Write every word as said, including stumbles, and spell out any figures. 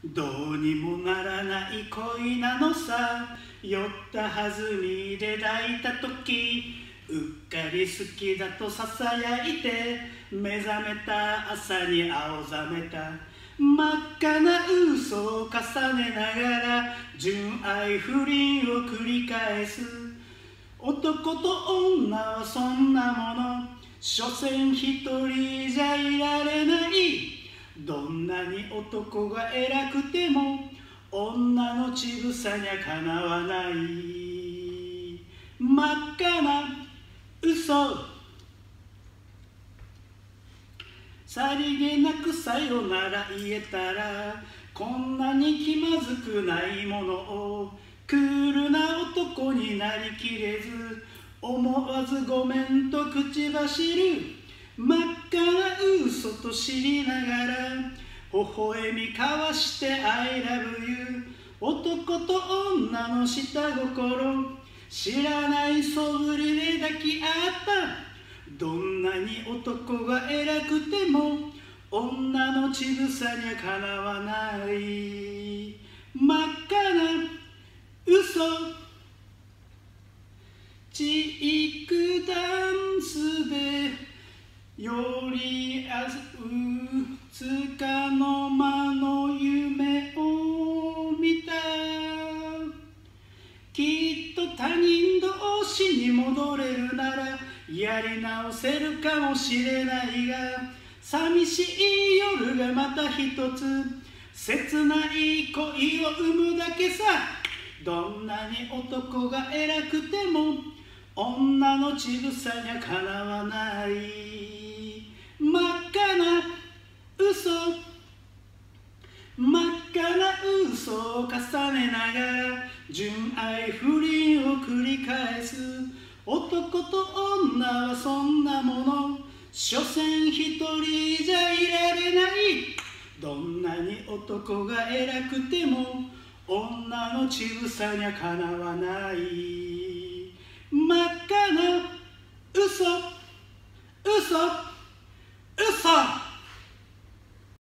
どうにもならない恋なのさ。酔ったはずみで抱いた時、うっかり好きだとささやいて、目覚めた朝に青ざめた真っ赤な嘘を重ねながら、純愛不倫を繰り返す。男と女はそんなもの、所詮一人じゃいられない。どんなに男が偉くても女の乳房にゃかなわない。真っ赤な嘘、さりげなくさよなら言えたら、こんなに気まずくないものを。クールな男になりきれず、思わずごめんと口走る。真っ赤な嘘と知りながら、微笑み交わして I love you。 男と女の下心、知らないそぶりで抱き合った。どんなに男が偉くても女の乳房にゃかなわない。真っ赤な嘘、チークダンスでよりあずつかの間の夢を見た。きっと他人同士に戻れるならやり直せるかもしれないが、寂しい夜がまた一つ切ない恋を生むだけさ。どんなに男が偉くても女の乳房にゃかなわない。真っ赤な嘘、真っ赤な嘘を重ねながら、純愛不倫を繰り返す。男と女はそんなもの、所詮一人じゃいられない。どんなに男が偉くても女の乳房にゃかなわない。